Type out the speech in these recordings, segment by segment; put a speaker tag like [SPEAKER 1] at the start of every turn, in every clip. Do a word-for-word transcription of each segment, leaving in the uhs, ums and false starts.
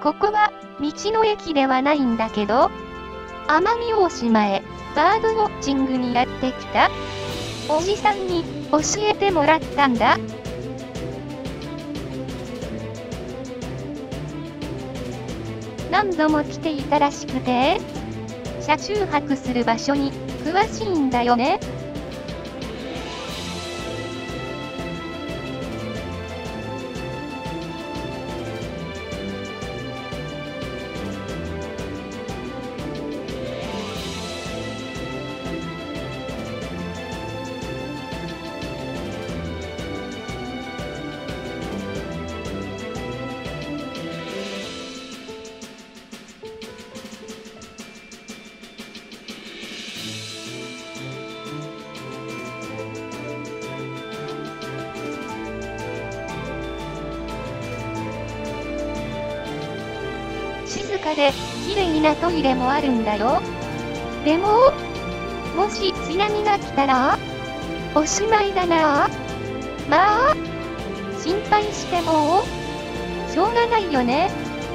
[SPEAKER 1] ここは道の駅ではないんだけど、奄美大島へバードウォッチングにやってきたおじさんに教えてもらったんだ。何度も来ていたらしくて、車中泊する場所に詳しいんだよね。静かで綺麗なトイレもあるんだよ。でも、もし津波が来たらおしまいだな。まあ、心配してもしょうがないよね。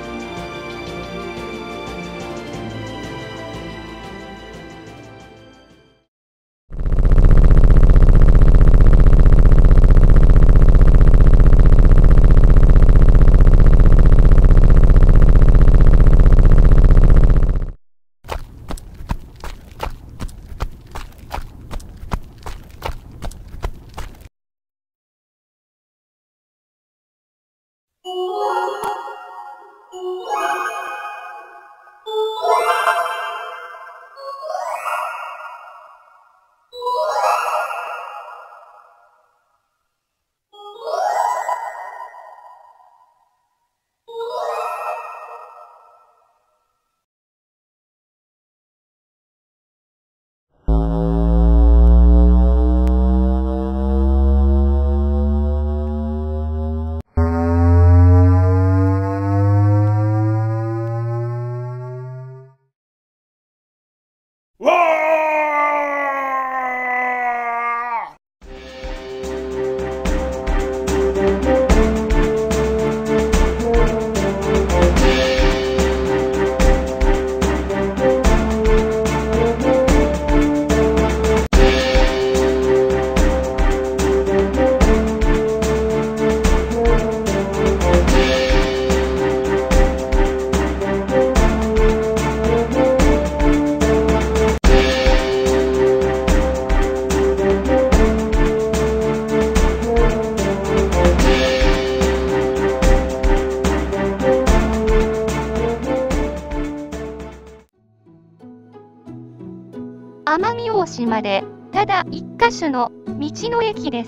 [SPEAKER 1] 奄美大島でただ一箇所の道の駅です。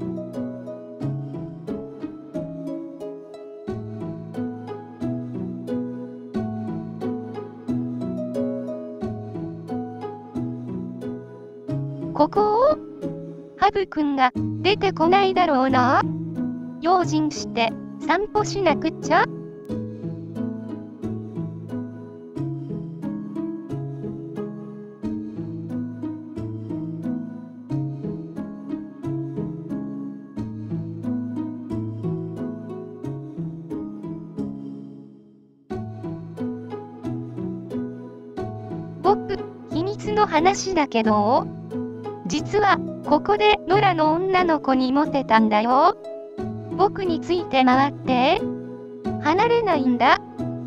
[SPEAKER 1] ここをハブくんが出てこないだろうな。用心して散歩しなくっちゃ。僕、秘密の話だけど、実はここで野良の女の子にモテたんだよ。僕について回って、離れないんだ。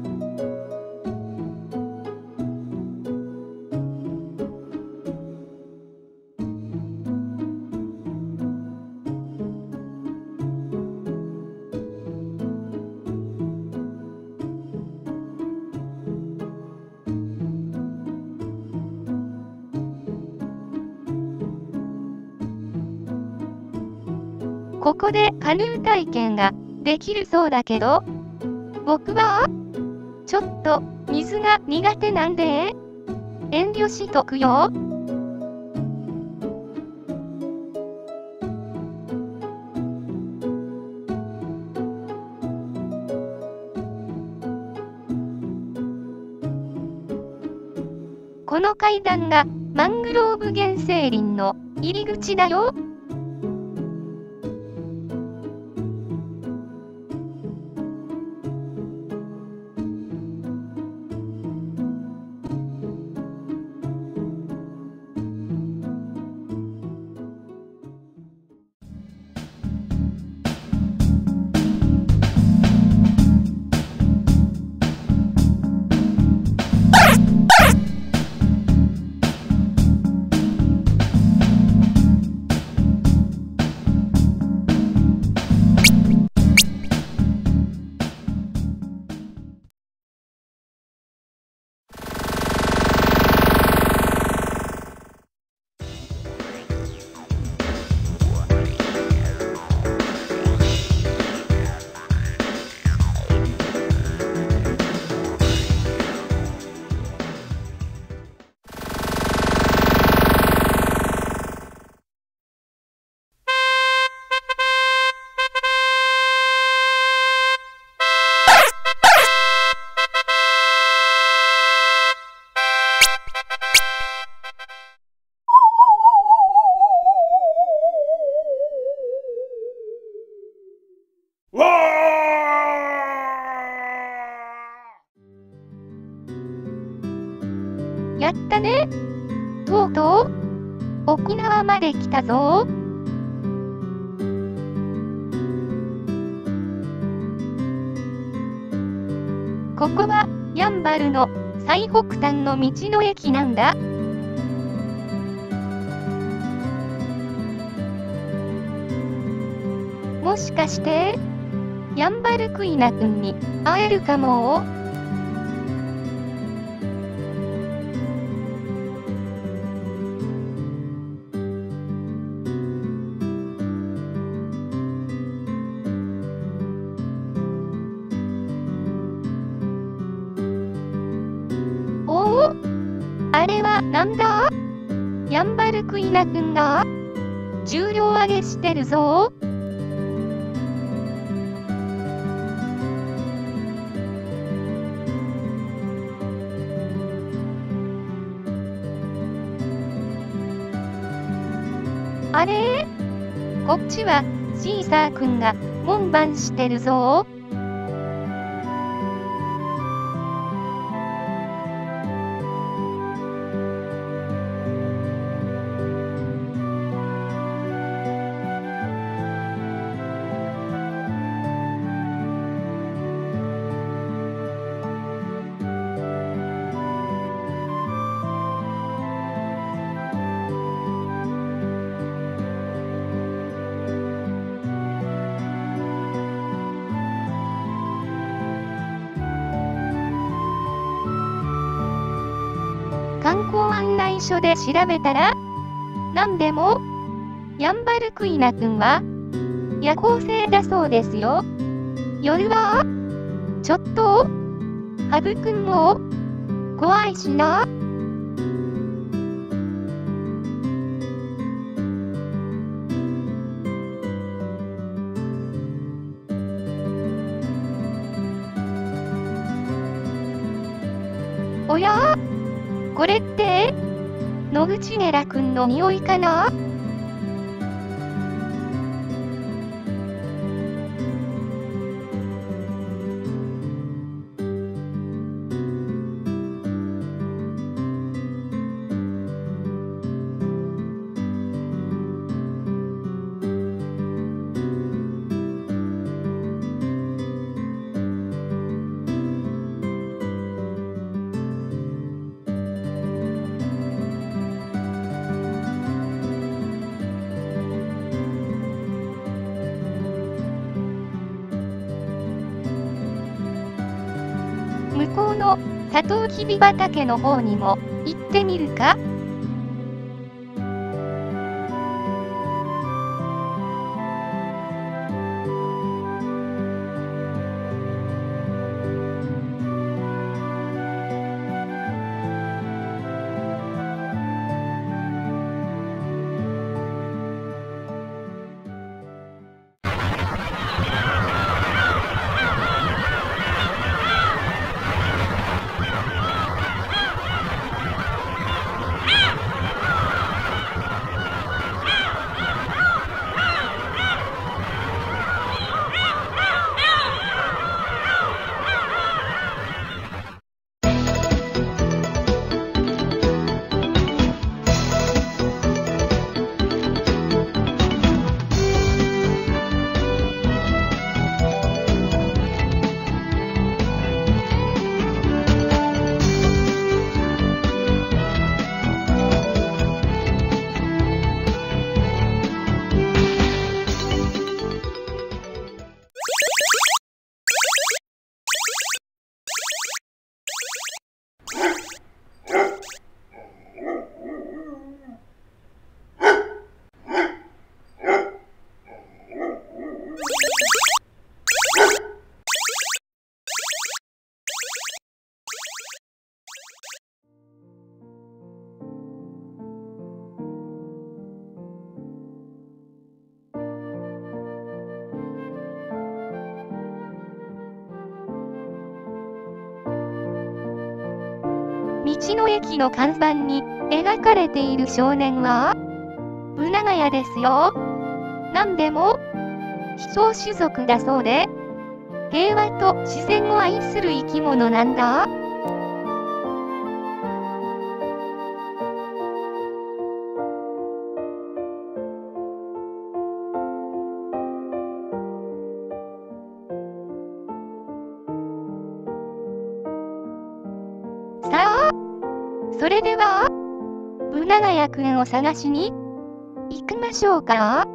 [SPEAKER 1] ここでカヌー体験ができるそうだけど、僕はちょっと水が苦手なんで遠慮しとくよ。この階段がマングローブ原生林の入り口だよ。 ったね。とうとう沖縄まで来たぞ。ここはやんばるの最北端の道の駅なんだ。もしかしてやんばるクイナくんに会えるかも。おお、あれはなんだ？やんばるクイナくんが重量上げしてるぞ。あれ？こっちはシーサーくんが門番してるぞ。観光案内所で調べたら、なんでも、やんばるクイナくんは、夜行性だそうですよ。夜は、ちょっと、ハブくんも、怖いしな。おや？これって、野口ゲラくんの匂いかな？向こうのサトウキビ畑の方にも行ってみるか？道の駅の看板に描かれている少年は、ブナガヤですよ。なんでも、非草種族だそうで、平和と自然を愛する生き物なんだ。 れでは、ブナガヤくんを探しに行きましょうか。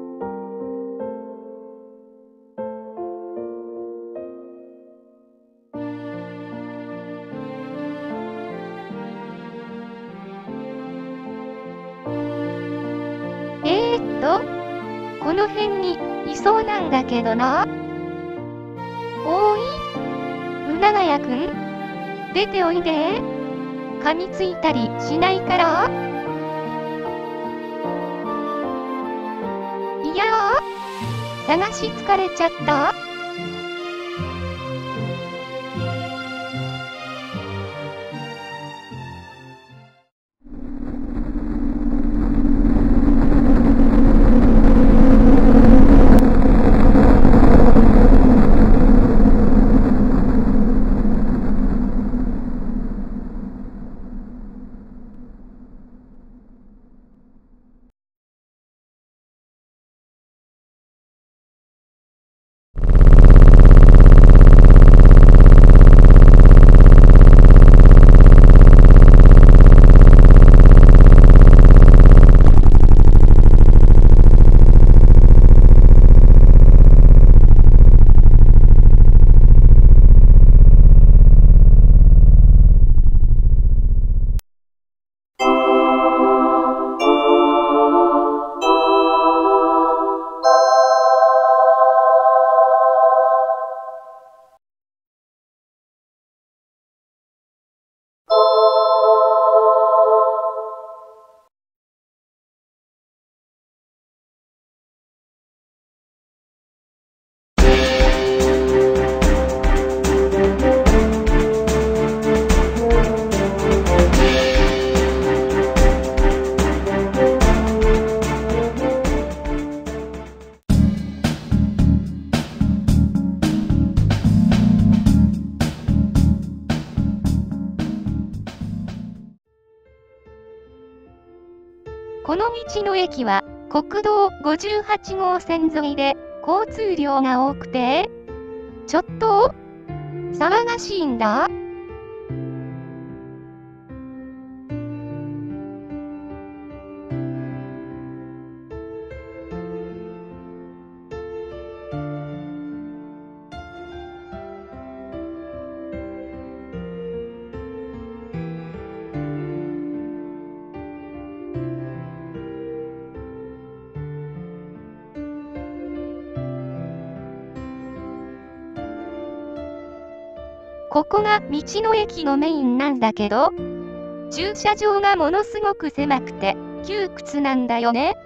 [SPEAKER 1] えーっと、この辺にいそうなんだけどな。おーい、ブナガヤくん、出ておいで。噛みついたりしないから。いやー、探し疲れちゃった。この道の駅は国道ごじゅうはちごうせん沿いで交通量が多くて、ちょっと騒がしいんだ。ここが道の駅のメインなんだけど、駐車場がものすごく狭くて窮屈なんだよね。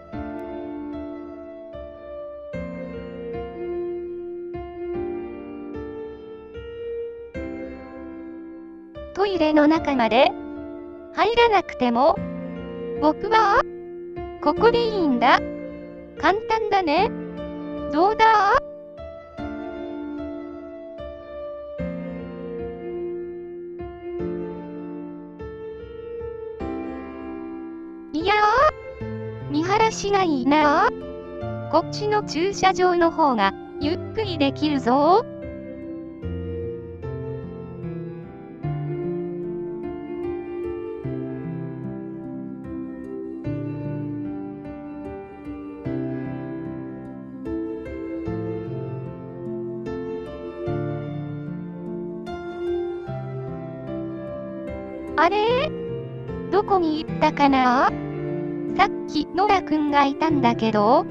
[SPEAKER 1] トイレの中まで入らなくても、僕はここでいいんだ。簡単だね。どうだ？いやー、見晴らしがいいなー。こっちの駐車場の方がゆっくりできるぞ。あれ？どこに行ったかな？さっきノラくんがいたんだけど。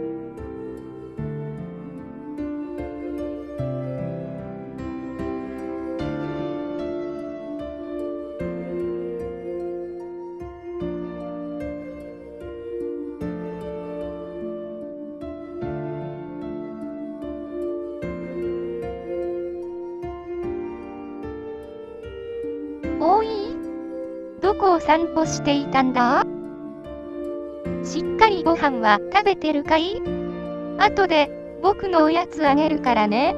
[SPEAKER 1] おい、どこを散歩していたんだ？しっかりご飯は食べてるかい？後で僕のおやつあげるからね。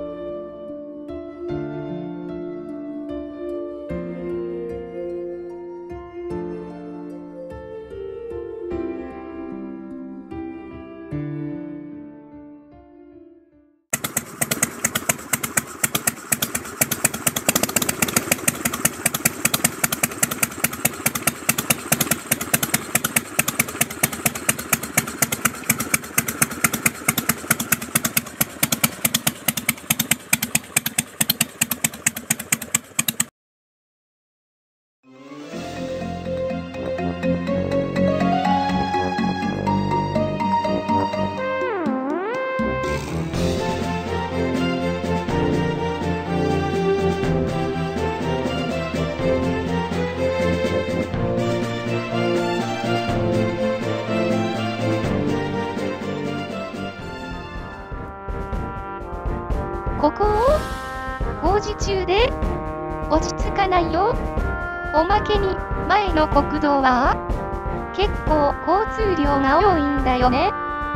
[SPEAKER 1] ここを工事中で落ち着かないよ。おまけに前の国道は結構交通量が多いんだよね。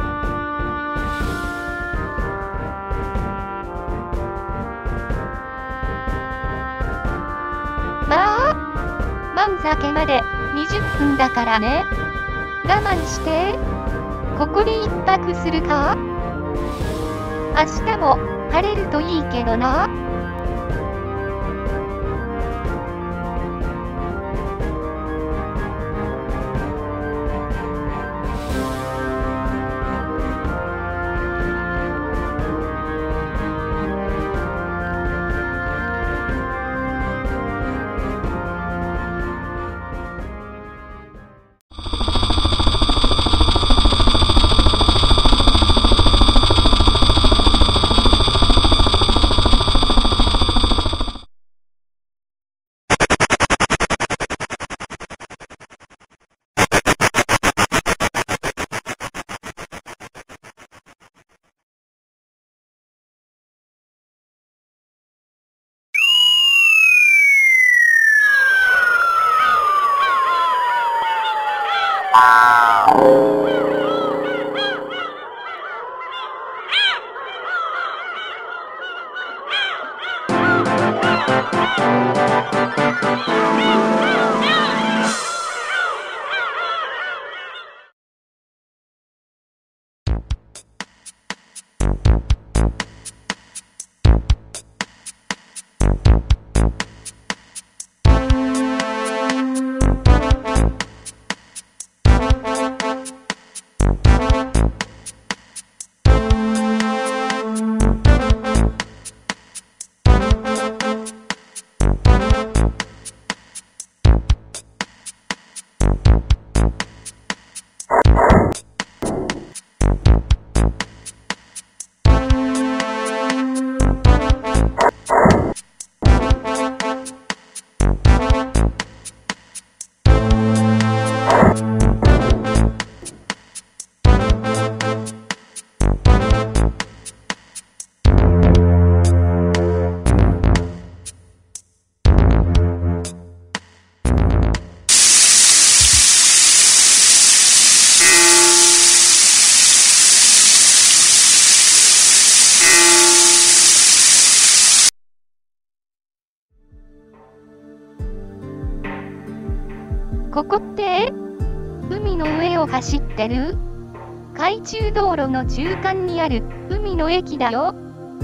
[SPEAKER 1] まあ、満酒までにじゅっぷんだからね。我慢して。ここで一泊するか？明日も晴れるといいけどな。ここって海の上を走ってる海中道路の中間にある海の駅だよ。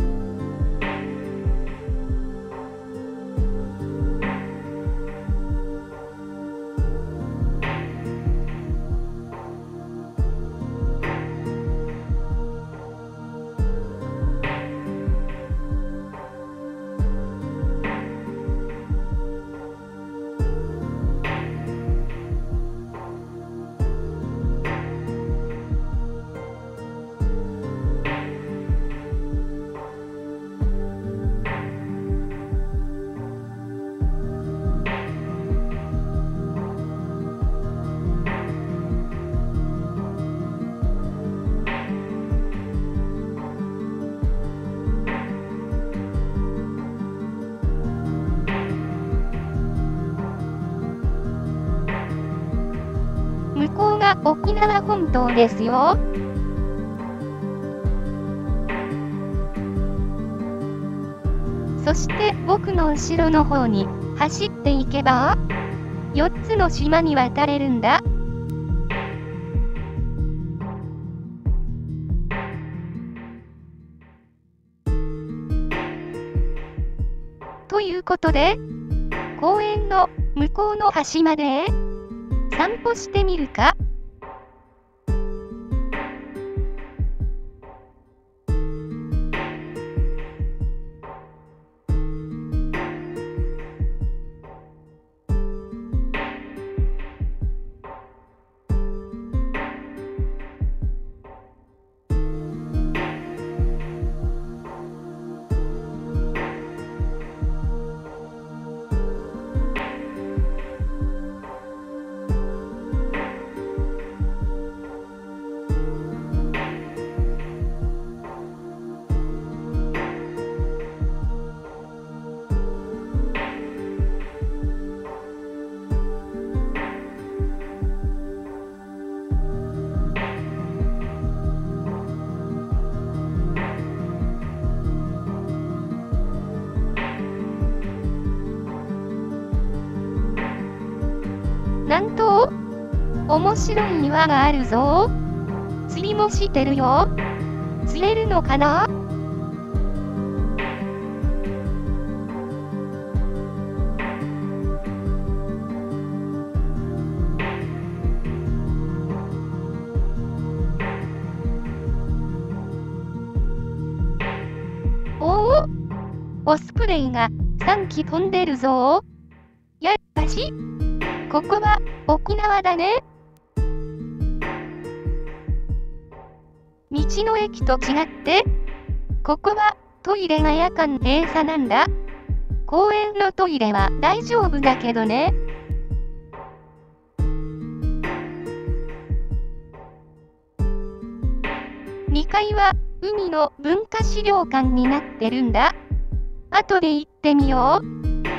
[SPEAKER 1] 向こうが沖縄本島ですよ。そして僕の後ろの方に走っていけばよっつの島に渡れるんだ。ということで公園の向こうの端まで散歩してみるか？ 面白い岩があるぞ。釣りもしてるよ。釣れるのかな？おお、オスプレイがさんき飛んでるぞ。やっぱし、ここは沖縄だね。道の駅と違って、ここはトイレが夜間閉鎖なんだ。公園のトイレは大丈夫だけどね。にかいは海の文化資料館になってるんだ。後で行ってみよう。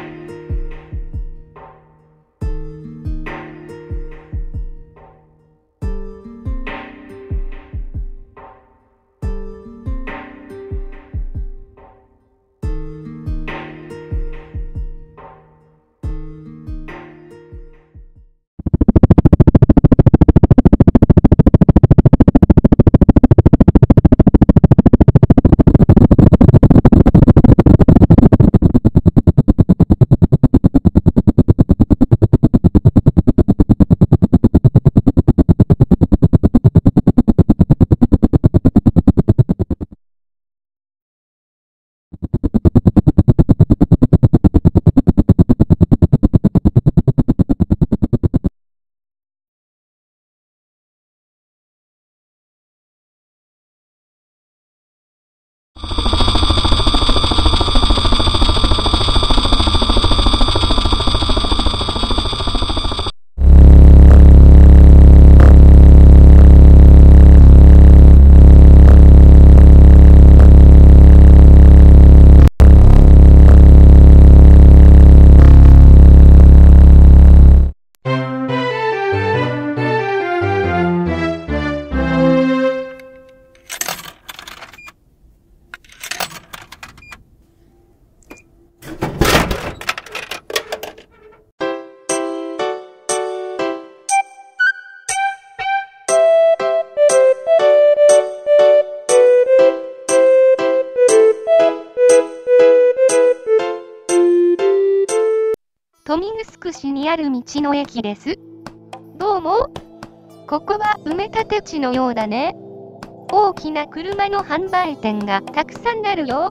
[SPEAKER 1] 豊見城市にある道の駅です。どうも。ここは埋め立て地のようだね。大きな車の販売店がたくさんあるよ。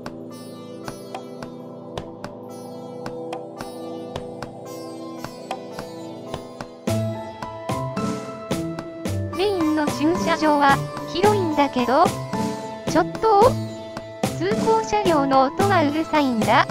[SPEAKER 1] メインの駐車場は広いんだけど、ちょっと通行車両の音がうるさいんだ。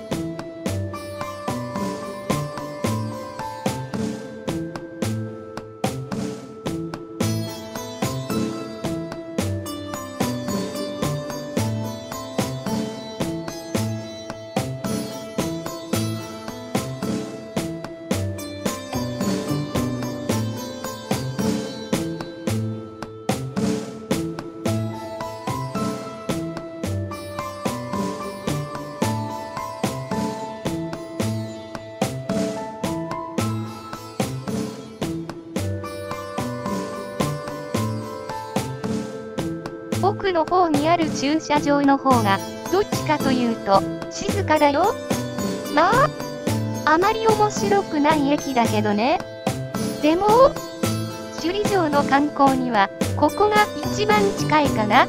[SPEAKER 1] 奥の方にある駐車場の方が、どっちかというと、静かだよ。まあ、あまり面白くない駅だけどね。でも、首里城の観光には、ここが一番近いかな。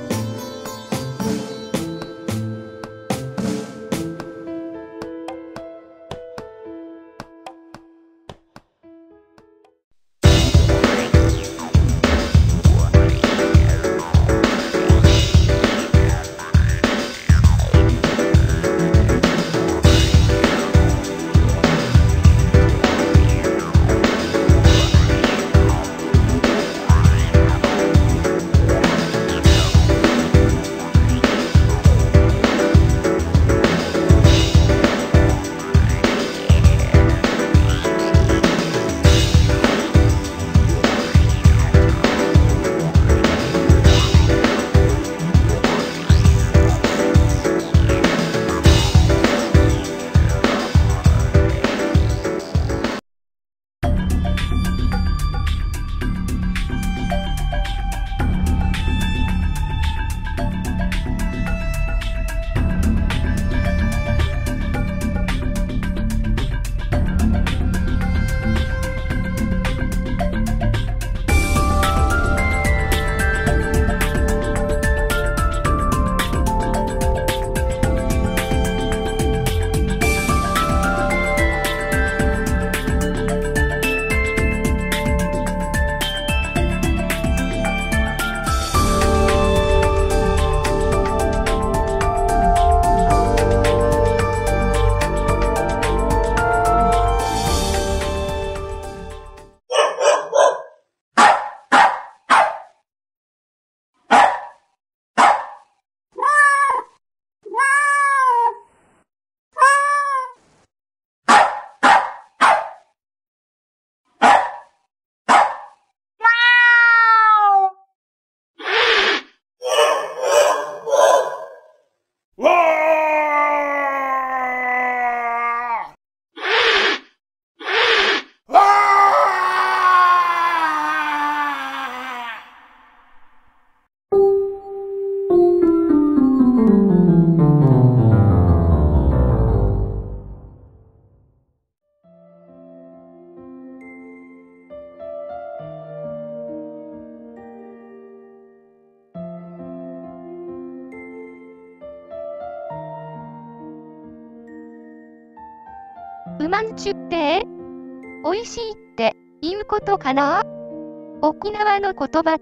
[SPEAKER 1] うまんちゅって、おいしいっていうことかな？沖縄の言葉って、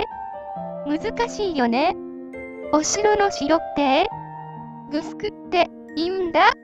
[SPEAKER 1] 難しいよね。お城の城って、ぐすくって言うんだ。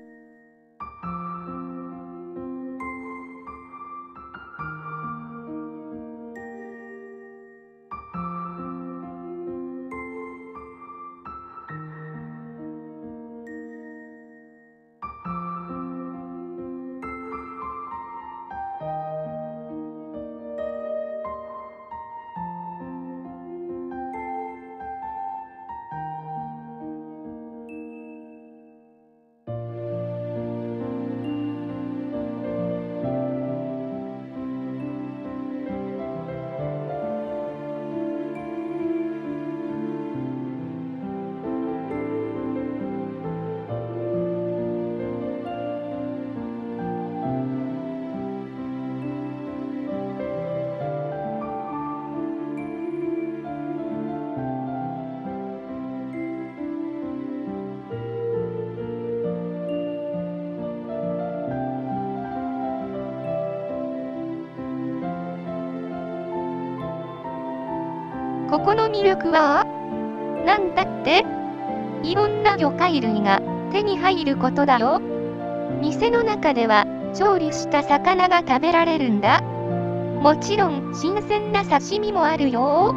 [SPEAKER 1] ここの魅力は、なんだって、いろんな魚介類が手に入ることだよ。店の中では調理した魚が食べられるんだ。もちろん新鮮な刺身もあるよ。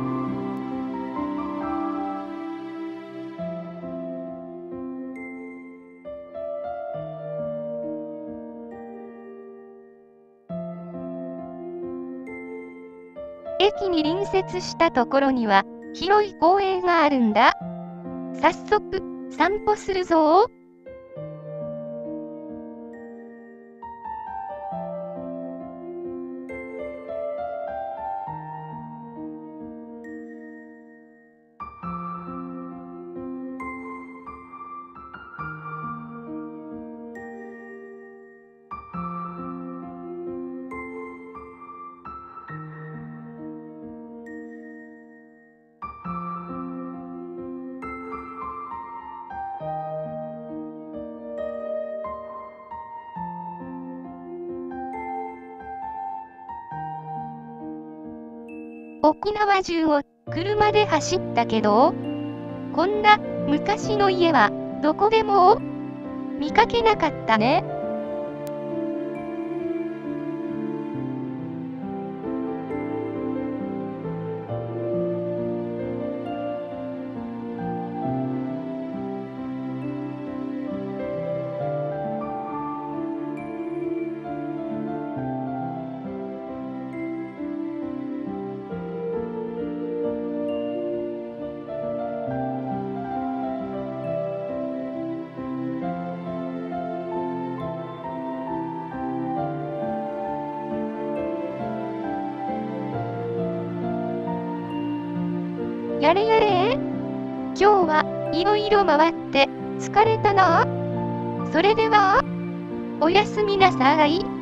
[SPEAKER 1] 駅に隣接したところには広い公園があるんだ。早速散歩するぞ。沖縄中を車で走ったけど、こんな昔の家はどこでも見かけなかったね。やれやれ今日はいろいろ回って疲れたな。それでは、おやすみなさい。